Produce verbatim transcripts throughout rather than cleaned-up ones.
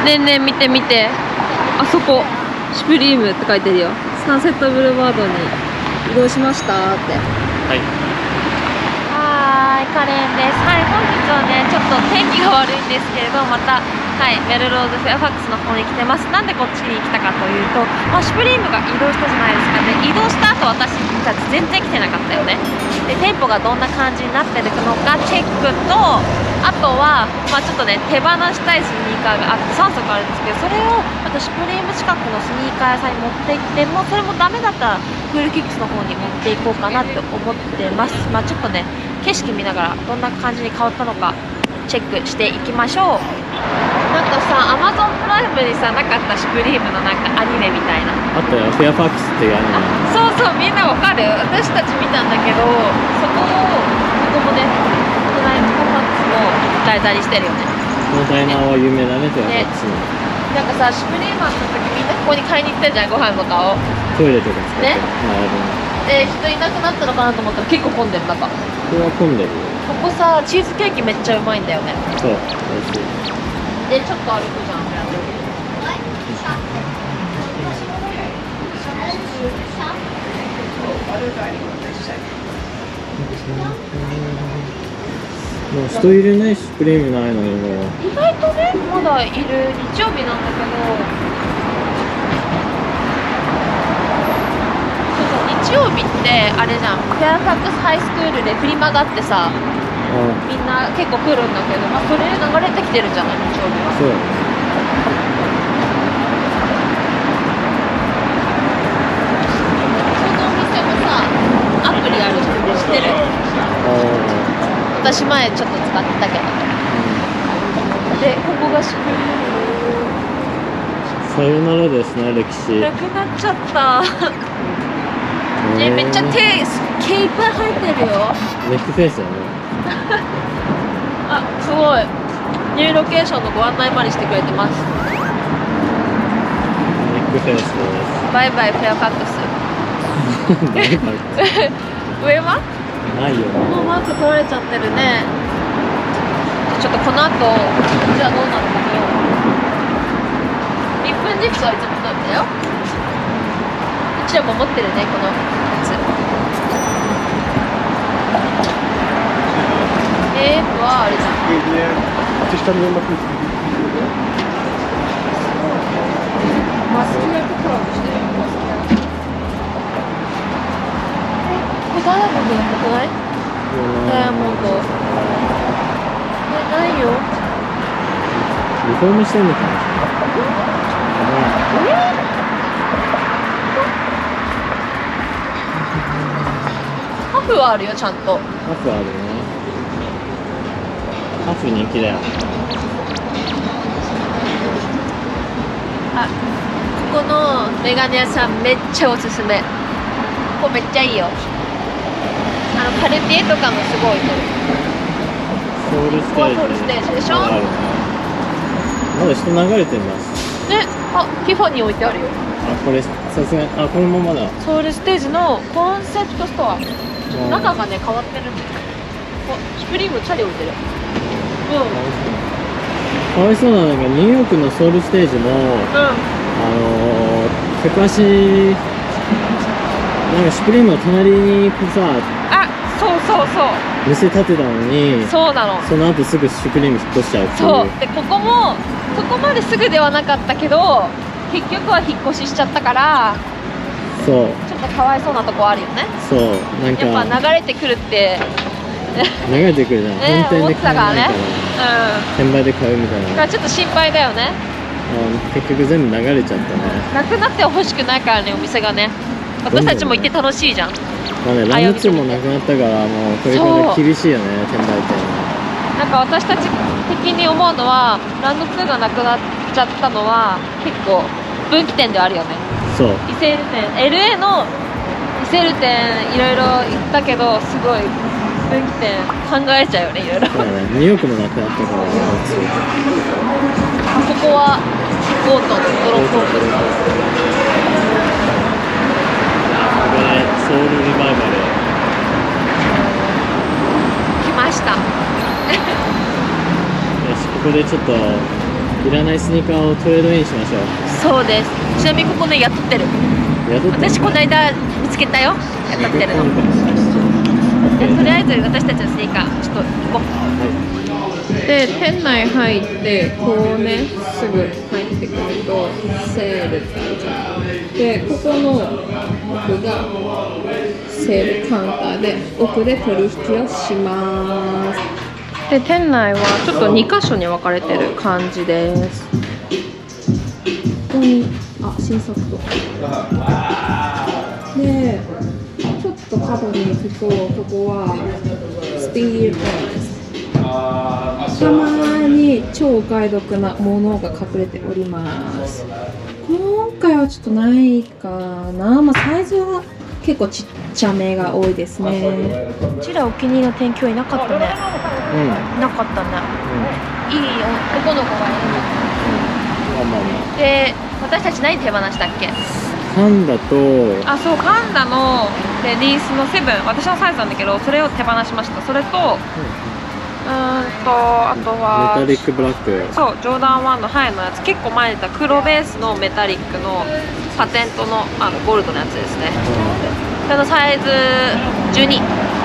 ねえねえ見て見て、あそこシュプリームって書いてるよ。サンセットブルーバードに移動しましたって。はい、はーい、カレンです。はい、本日はねちょっと天気が悪いんですけれど、またはい、メルローズフェアファックスの方に来てます。なんでこっちに来たかというと、まあ、シュプリームが移動したじゃないですかね。移動した後私たち全然来てなかったよね。で店舗がどんな感じになってるのかチェックと、あとは、まあ、ちょっとね手放したいスニーカーがあってさんそくあるんですけど、それをあとシュプリーム近くのスニーカー屋さんに持って行って、もうそれもダメだったらクールキックスの方に持っていこうかなって思ってます。まあ、ちょっとね景色見ながらどんな感じに変わったのかチェックしていきましょう。なんかさ、アマゾンプライムにさなかったシュプリームのなんかアニメみたいなあったよ。フェアファックスっていうアニメ。 そうそう、みんなわかる。私たち見たんだけど、そこをここもねプライムフェアファックスも題材にしてるよね。 このダイナーは有名だね、フェアファックスの、 ね、なんかさシュプリームの時みんなここに買いに行ったじゃん、ご飯とかを。 トイレとか使ってね、で人いなくなったのかなと思ったら結構混んでる。中これは混んでるよ。 ここさチーズケーキめっちゃうまいんだよね。 そう、美味しい。 でちょっと歩くじゃん。 もう人いるね、シュプリームないのにもう。 意外とねまだいる。日曜日なんだけど、そうそう、日曜日ってあれじゃん、フェアファックスハイスクールでフリマがあってさ、みんな結構来るんだけど、まあ、それ流れてきてるじゃない、日曜日は。 そう。 そのお店もさ、アプリあるって知ってる？私前ちょっと使ってたけど。で、ここがシュプリーム。 さよならですね、歴史。 なくなっちゃった。え、めっちゃ手、毛いっぱい生えてるよ。 ネックフェイスだね。 あ、すごい。ニューロケーションのご案内までしてくれてます。 ネックフェイスです。 バイバイフェアファックス。 バイバイ。 上は？ ないよ。 もうマーク取られちゃってるね。ちょっとこの後、じゃあどうなるか見よう。いっぷんジプスはいつも通りだよ。うちらも持ってるね、このやつ。えー、わあ、あれじゃん。マスキ焼きコラボしてる。マスキ焼き。これダイヤモンドやってくない？ダイヤモンド。え、ないよ。 リフォームしてんのかな。 え？ハフはあるよ、ちゃんと。 ハフあるね。ハフ人気だよ。 あ、ここのメガネ屋さんめっちゃおすすめ。ここめっちゃいいよ。あのカルティエとかもすごいとる。 ソウルステージ。 ソウルステージでしょ。 あるね。まだ人流れてますね。あ、ティファニー置いてあるよ。 あ、これさすがに、あ、これもまだソウルステージのコンセプトストア。ちょっと中がね変わってるんだよ。シュプリームチャリ置いてる。うん。 かわいそうなのがニューヨークのソウルステージも、うん、あのー、客足なんかシュプリームの隣にさ、 あ、そうそうそう、 店建てたのに、そうなの、その後すぐシュプリーム引っ越しちゃうっていう。 そうで、ここもそこまですぐではなかったけど結局は引っ越ししちゃったから、 そうちょっとかわいそうなとこあるよね。 そう、なんかやっぱ流れてくるって流れてくるじゃん、 ね、 本店で買えないから、 ね、うん、 転売で買うみたいな。 だからちょっと心配だよね。 結局全部流れちゃったね。 なくなってほしくないからね、お店がね。私たちも行って楽しいじゃん。 まあね、ランドツーもなくなったからもうこれから厳しいよね、転売店は。 なんか私たち的に思うのは、ランドツーがなくなっちゃったのは結構分岐点ではあるよね。 そう、 イセール店、 エルエー のイセール店いろいろ行ったけど、すごい分岐点考えちゃうよね、いろいろ。 そうね、ニューヨークもなくなったから、 ここはゴートンドロップオフ。 これソウルリバイバル来ました。 よし、ここでちょっといらないスニーカーをトレードインしましょう。 そうです。ちなみにここね雇ってる。 雇ってる。 私この間見つけたよ。雇ってるの。でとりあえず私たちのスニーカーちょっと行こう。はい、で店内入ってこうねすぐ入ってくるとセールってあるじゃん。でここの奥がセールカウンターで奥で取引をします。で店内はちょっとにかしょに分かれてる感じです。ここにあ新作とでちょっと角に行くとここはスピードです。たまに超お買い得なものが隠れております。今回はちょっとないかな、まあ、サイズは結構ちっちゃめが多いですね。うちらお気に入りの店長いなかったね。うん、いなかったね。うん、いい男の子がいる。うん、まあまあまあ。で、私たち何手放したっけ？ カンダとあ、そうカンダのレディースのセブン、私のサイズなんだけどそれを手放しました。それと、うん、うんとあとはメタリックブラック、 そうジョーダンワンのハイのやつ、結構前に出た黒ベースのメタリックのパテントのあのゴールドのやつですね。そのサイズじゅうに、うん、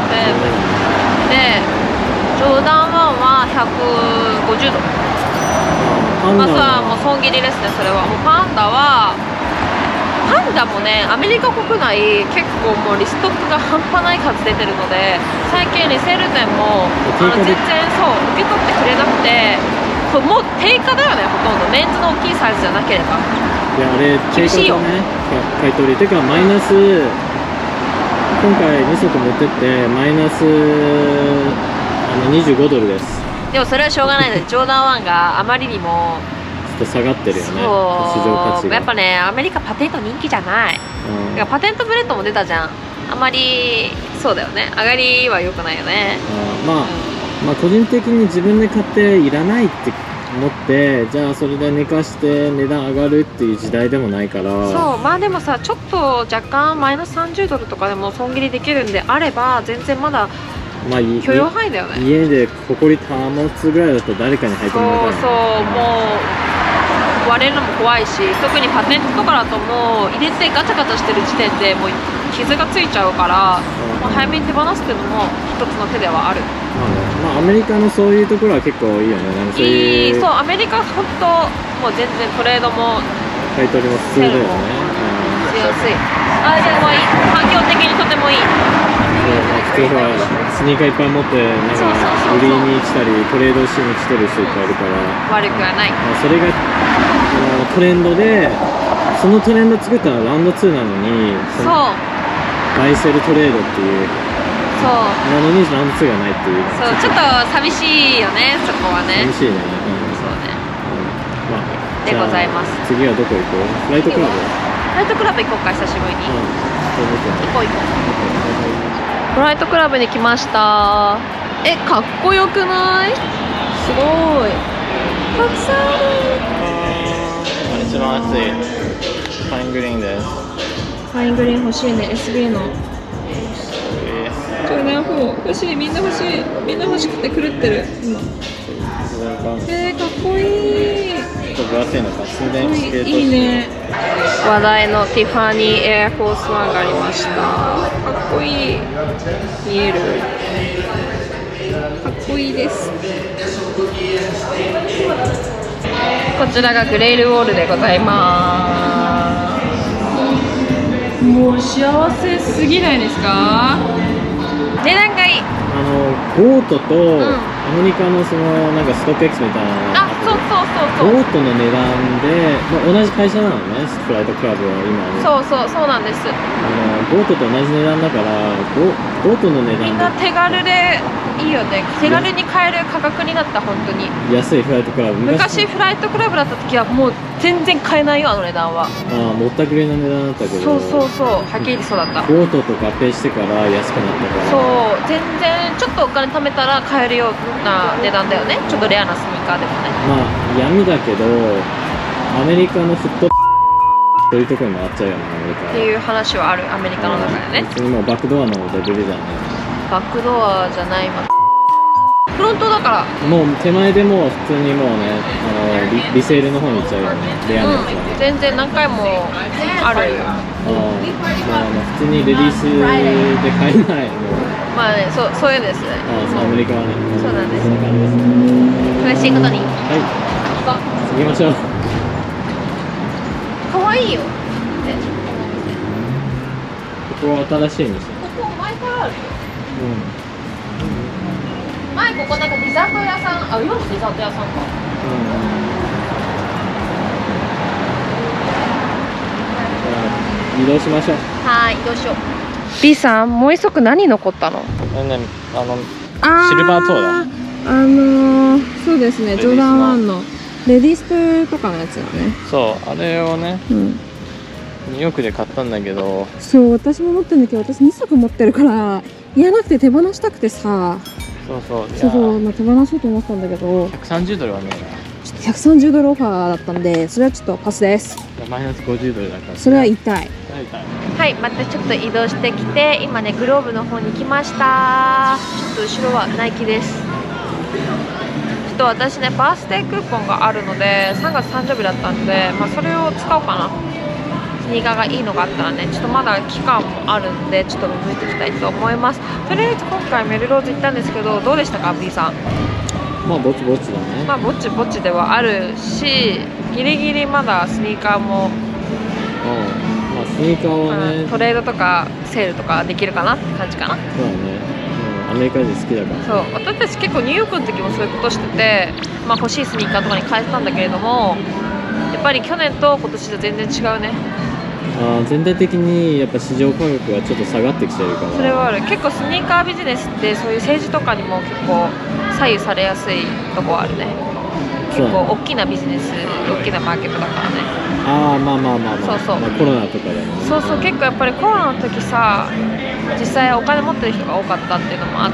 でジョーダンワンはひゃくごじゅうドル。まずはもう損切りですね。それはもうパンダはパンダもねアメリカ国内結構もうリストックが半端ない数出てるので、最近リセール店もあの全然そう受け取ってくれなくて、もう定価だよね。ほとんどメンズの大きいサイズじゃなければ。 いやあれ定価だね、買い取りてかマイナス、今回に足持ってってマイナスあのにじゅうごドルです。 でもそれはしょうがないのでジョーダンワンがあまりにもちょっと下がってるよね、市場価値が。 やっぱねアメリカパテント人気じゃない、うん、だからパテントブレッドも出たじゃん。あまりそうだよね、上がりは良くないよね。 うん、まあ、うん、まあ個人的に自分で買っていらないって思ってじゃあそれで寝かして値段上がるっていう時代でもないから。 そうまあでもさちょっと若干マイナスさんじゅうドルとかでも損切りできるんであれば全然まだまあ、許容範囲だよね。 家で埃保つぐらいだと誰かに履いてもらいたい、ね、 そうそうもう割れるのも怖いし、特にパテントとかだともう入れてガチャガチャしてる時点でもう傷がついちゃうから、うん、もう早めに手放すっていうのも一つの手ではある。 まあ、まあアメリカのそういうところは結構いいよね。なんかそういういい、そうアメリカ本当もう全然トレードも買い取りも普通だよね。 しやすい。あでもいい、環境的にとてもいい。 普通はスニーカーいっぱい持ってなんか売りに来たりトレードしに来てる人いっぱいいるから悪くはない。 それがあのトレンドで、そのトレンド作ったのはラウンドツーなのに、 そうバイセルトレードっていうそうなのにラウンドツーがないっていう、 そうちょっと寂しいよね、そこはね。 寂しいね、うん、 そうね、 うん、まあでございます。 次はどこ行こう？フライトクラブフライトクラブ行こうか、久しぶりに、うん、行こう行こう。フライトクラブに来ました。え、かっこよくない？すごいたくさんある。 一番熱いファイングリーンです。 ファイングリーン欲しいね、 エスビー の。ジョーダンフォー欲しい、みんな欲しい、みんな欲しくて狂ってる今。えー、かっこいい。 ちょっと分厚いのか、数年スケートいいね。話題のティファニーエアフォースワンがありました。かっこいい。見える？かっこいいです。こちらがグレイルウォールでございます。もう幸せすぎないですか？値段がいい。 あのゴートと、うん、アメリカのそのなんかストック X みたいな、 あ、そうそうそうそう、 ゴートの値段で、まあ、同じ会社なのね、フライトクラブは今ね。 そうそうそうなんです。 あのゴートと同じ値段だからゴ、ゴートの値段みんな手軽でいいよね。手軽に買える価格になった。本当に安いフライトクラブ。 昔フライトクラブだった時はもう全然買えないよ、あの値段は。 ああ、もったくれの値段だったけど。 そうそうそう、はっきりそうだった。 ゴートと合併してから安くなったから。 そう全然ちょっとお金貯めたら買えるような値段だよね。ちょっとレアなスニーカーでもね。 まあ闇だけどアメリカのフットそういうところに回っちゃうよね、アメリカっていう話はある、アメリカの中でね。 別にもうバックドアのレベルじゃね。 バックドアじゃない、まフロントだからもう手前でもう普通にもうね、あの リ, リセールの方に行っちゃうよね、レアなやつは、 うん、全然何回もあるよ。 ああ、もうあの普通にレディースで買えない、もうまあね、そう、そういうですね。 ああ、そう、アメリカはね、 そうなんです。 そんな感じですね。 嬉しいことに。 はい、行きましょう。 可愛いよ。 ここは新しいんですよ。 ここ前からあるよ。 うん。 前ここなんかデザート屋さん、あ、夜のデザート屋さんか。 うん。移動しましょう。 はい、移動しよう。B さん、もう一足何残ったの？ あのね、あのシルバートーだ。 あのー、そうですね、ジョーダンワンのレディースプとかのやつだね。 そう、あれをね、 うん、 ニューヨークで買ったんだけど。 そう、私も持ってるんだけど、私にさく持ってるからいらなくて手放したくてさ。 そうそう、 そうそう、まあ、手放そうと思ったんだけど、 ひゃくさんじゅうドルはねえな。 ちょっとひゃくさんじゅうドルオファーだったんで、それはちょっとパスです。 マイナスごじゅうドルだから。 それは痛い。 痛い。 はい、またちょっと移動してきて、今ねグローブの方に来ました。ちょっと後ろはナイキです。ちょっと私ねバースデークーポンがあるので、さんがつ誕生日だったんで、まあ、それを使おうかな。スニーカーがいいのがあったらね、ちょっとまだ期間もあるんで、ちょっと向いていきたいと思います。とりあえず今回メルローズ行ったんですけど、どうでしたか B さん？ まあぼちぼちだね。 まあぼちぼちではあるし、ギリギリまだスニーカーも、 うん、まあスニーカーはね、 トレードとかセールとかできるかなって感じかな。 そうだね、うん、アメリカ人好きだから、ね、 そう、私たち結構ニューヨークの時もそういうことしてて、まあ、欲しいスニーカーとかに変えてたんだけれども、やっぱり去年と今年じゃ全然違うね。 あ、全体的にやっぱ市場価格がちょっと下がってきてるから。 それはある。結構スニーカービジネスってそういう政治とかにも結構左右されやすいとこあるね。結構大きなビジネス、大きなマーケットだからね。 ああ、まあまあまあまあ、 そうそう、 まあ、コロナとかでも、ね、 そうそう、結構やっぱりコロナの時さ、実際お金持ってる人が多かったっていうのもあって、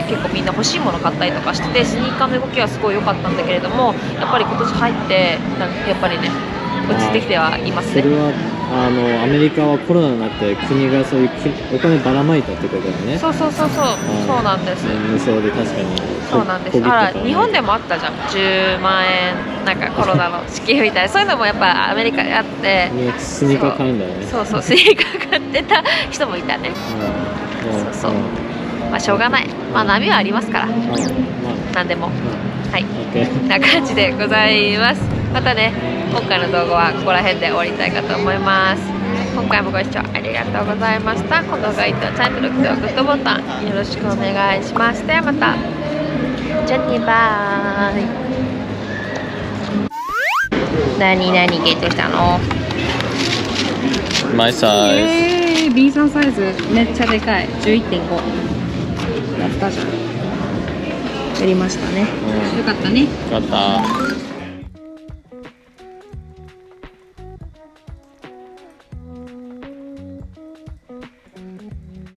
結構みんな欲しいもの買ったりとかしてて、スニーカーの動きはすごい良かったんだけれども、やっぱり今年入ってなんかやっぱりね落ちてきてはいますね。 それはあのアメリカはコロナになって国がそういうお金ばらまいたってことだよね。 そうそうそうそう、そうなんです。 無償で確かに。 そうなんです。あら、日本でもあったじゃん、じゅうまんえんなんかコロナの支給みたいなそういうのもやっぱアメリカであって、 スニーカー買うんだよね。 そうそう、スニーカー買ってた人もいたね。うん、そうそう、まあしょうがない、まあ波はありますから、なんでも、はい、な感じでございます。またね、今回の動画はここら辺で終わりたいかと思います。今回もご視聴ありがとうございました。この動画がいいとチャンネル登録とグッドボタンよろしくお願いします。ではまた、じゃあね、バーイ。何何ゲットしたの？ マイサイズ。 えー、ビーさん サイズめっちゃでかい。じゅういってんご。やったじゃん。やりましたね。うん、よかったね。 よかった。